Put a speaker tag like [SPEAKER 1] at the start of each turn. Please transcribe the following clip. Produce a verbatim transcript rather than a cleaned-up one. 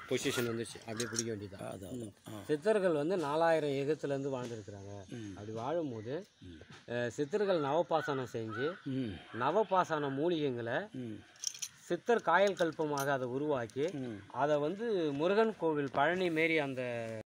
[SPEAKER 1] Position வந்துச்சு, அப்படியே பிடிக்க வேண்டியதான்.
[SPEAKER 2] அதான்
[SPEAKER 1] சித்தர்கள் வந்து நாலாயிரம் யுகத்துலேருந்து வாழ்ந்துருக்குறாங்க. அப்படி வாழும்போது சித்தர்கள் நவபாசனம் செஞ்சு நவபாசன மூலிகைங்களை சித்தர் காயல் கல்பமாக அதை உருவாக்கி அதை வந்து முருகன் கோவில் பழனி மாரி அந்த